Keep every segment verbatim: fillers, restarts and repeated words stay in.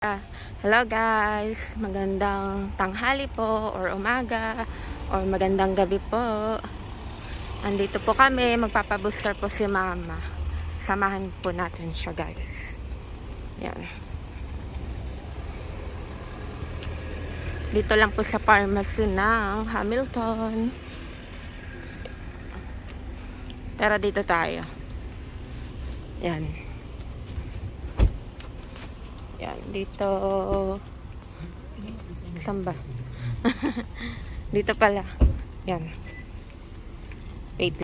Hello guys, magandang tanghali po or umaga or magandang gabi po. Andito po kami, magpapabooster po si mama. Samahan po natin siya guys. Yan. Dito lang po sa pharmacy ng Hamilton. Pero dito tayo. Yan. Yan, dito. Saan ba? Dito pala. Yan. Wait.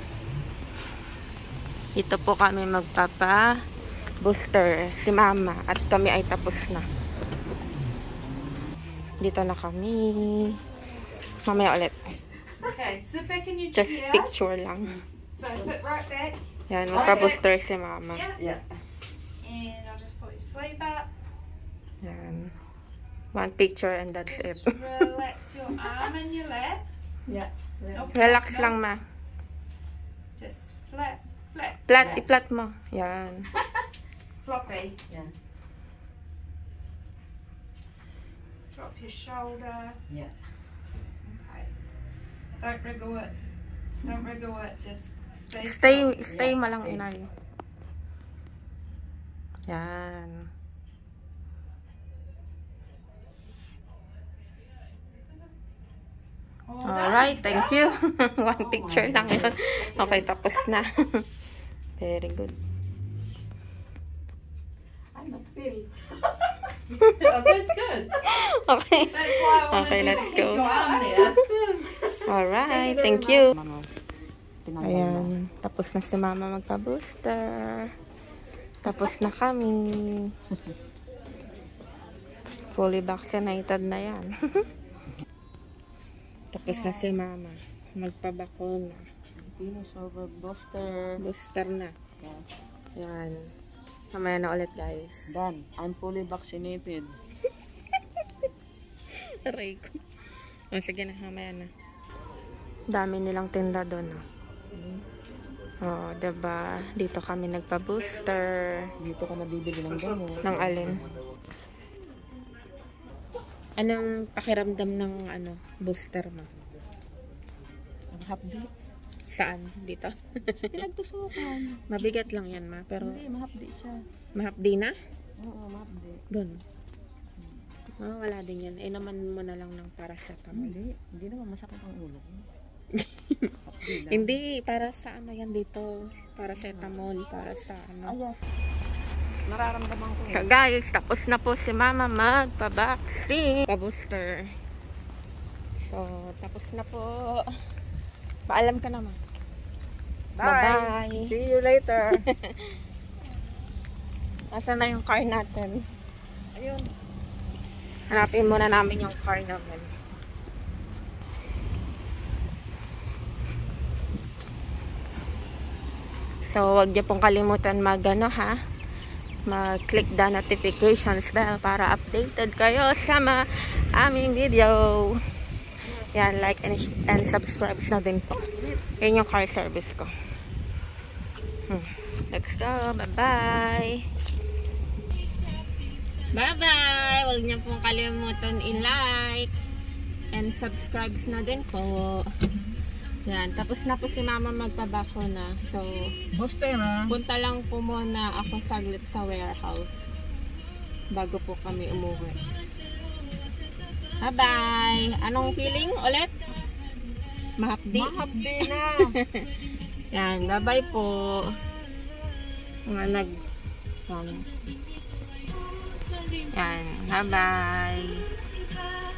Dito po kami magpapa booster si mama at kami ay tapos na. Dito na kami. Mamaya ulit. Okay, sit back in your Just chair. picture lang. So sit right back. Yan, magpa-booster si mama. Yeah. Yeah. And I'll just pull your sleeve up. Yan. One picture and that's Just it. relax your arm in your lap. Yeah. Nope, Relax nope. lang ma. Just flat, flat. Flat, Yes. i-flat mo. Yan. Floppy. Yeah. Drop your shoulder. Yeah. Okay. Don't wriggle it. Don't wriggle it. Just stay. Stay, still. stay Yeah, mo lang stay. inay. Yan. All Alright, done. thank you. One picture lang yun. Okay, tapos na. Very good. I must feel. Oh, that's good. Okay. That's why I wanted Okay, you let's to keep go. your arm there. Alright, thank you. Mano, tinanggal na. Ayan, tapos na si mama magpa-booster. Tapos na kami. Fully vaccinated na yan. Tapos na si mama. Magpabakuna. Venus over booster. Booster na. Yan. Mamaya na ulit guys. Done. I'm fully vaccinated. Aray ko. O, sige na, mamaya na. Dami nilang tinda doon. Oh. Oo, diba? Dito kami nagpa-booster. Dito ka nabibili ng gamot. Ng alin? Anong pakiramdam ng ano booster mo? Ang hapdi. Saan? Dito? Pinagtusukan. Mabigat lang yan ma, pero Hindi, mahapdi siya. mahapdi na? Oo, mahapdi. Doon. Oh, wala din yan. Eh naman mo na lang ng paracetamol. Hindi. Hindi naman masakit ang ulo ko. Hapdi lang. Hindi, para sa ano yan dito? Paracetamol, para sa ano. Ayos. Nararamdaman ko. So guys, tapos na po si mama magpa-vaccine. Pa-booster. So, tapos na po. Paalam ka naman. Bye-bye. See you later. Nasaan na yung car natin? Ayun. Hanapin muna namin yung car namin. So, wag niyo pong kalimutan mag ano ha. Mag-click the notifications bell para updated kayo sa mga aming video. Yan, like and, and subscribe na din po. Yan yung car service ko. Hmm. Let's go. Bye-bye. Bye-bye. Huwag niyo pong kalimutan i-like and subscribe na din po. Yan. Tapos na po si mama magpabakuna. So, Booster na. punta lang po muna ako saglit sa warehouse bago po kami umuwi. Bye-bye! Anong feeling ulit? Mahapdi? Mahapdi na. Yan, bye-bye po. Mga nag... Yan, yan bye-bye.